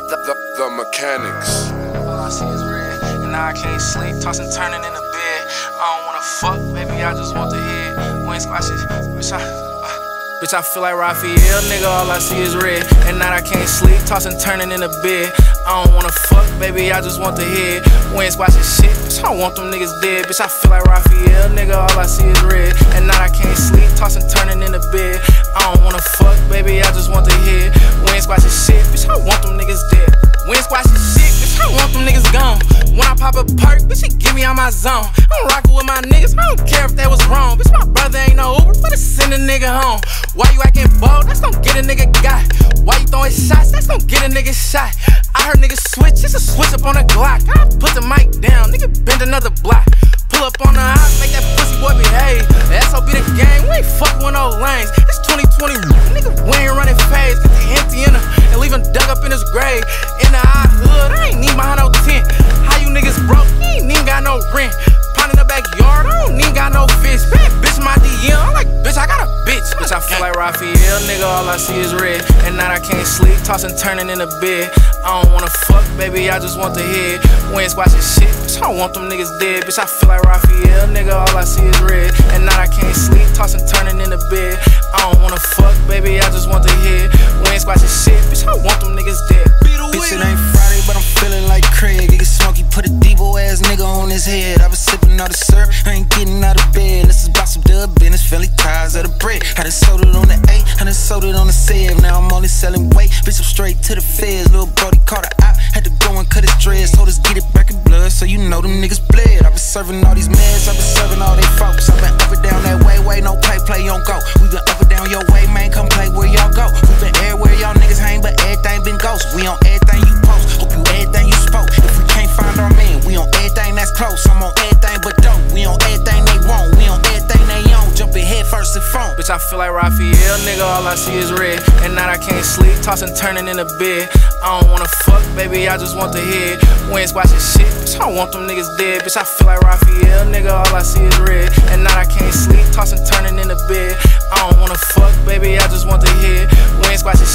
The Mekanix. All I see is red, and now I can't sleep, tossing, turning in the bed. I don't wanna fuck, baby, I just want the head. Wing squashes, bitch, I feel like Raphael, nigga, all I see is red. And now I can't sleep, tossing, turning in the bed. I don't wanna fuck, baby, I just want the head. Wing squashing shit, bitch, I want them niggas dead. Bitch, I feel like Raphael, nigga, all I see is red. And now I can't sleep, tossing, turning in the bed. I don't wanna fuck, baby, I just want the head. Wing squashing shit, bitch, I want them niggas dead. Wing squashing shit, bitch, I want them niggas gone. When I pop a perk, bitch, it get me out my zone. I'm rockin' with my niggas, I don't care if that was wrong. Bitch, my brother ain't no Uber, but send a nigga home. Why you acting bold? That's gon' get a nigga got. Why you throwing shots? That's gon' get a nigga shot. I heard niggas switch, it's a switch up on a Glock. I put the mic down, nigga bend another block. Pull up on the hop, make that pussy boy behave. SOB the game, we ain't fuckin' with no lanes. It's 2020, nigga, we ain't running phase. Get the empty in him and leave him dug up in his grave. In the hot hood, I ain't need behind no tent. How you niggas broke? You ain't even got no rent. Pound in the backyard, I don't even got no fish. Bad bitch, my DM, I'm like, bitch, I got a bitch. Bitch, I feel like Raphael, nigga, all I see is red. And now I can't sleep, tossing, turning in the bed. I don't wanna fuck, baby, I just want the head. Wing squashing shit, bitch, I want them niggas dead. Bitch, I feel like Raphael, nigga, all I see is red. And now I can't sleep, tossing, turning in the bed. I don't wanna fuck, baby, I just want the head. Wing squashing shit, bitch, I want them niggas dead. Beeda Weeda. Bitch, it ain't Friday, but I'm feeling like Craig. Get smoky, put a DaBoii ass nigga on his head. I been sipping all the syrup, I ain't getting out of bed. This is about some dub business, Philly ties of the bread. I done sold it on the 8, I done sold it on the 7. Now I'm only selling weight, bitch, I'm straight to the feds. Lil' brody caught a op, had to go and cut his dreads. Told us get it back in blood, so you know them niggas bled. I been serving all these meds, I been serving all they folks. I been up and down that way, no play on go. We been up and down your way, man, come play where y'all go. We been everywhere y'all niggas hang, but everything been ghost. We on everything you post, hope you everything you spoke. If we can't find our man, we on everything that's close. I'm on everything but dope, we on everything they want. We on everything they own, jumping head first and phone. Bitch, I feel like Raphael, nigga, all I see is red. And now I can't sleep, tossing, turning in the bed. I don't wanna fuck, baby, I just want the head. Wing squashing shit, bitch, I want them niggas dead. Bitch, I feel like Raphael, nigga, all I see is red. And now I can't sleep, tossing, turning in the bed. I don't wanna fuck, baby, I just want the head. Wing squashing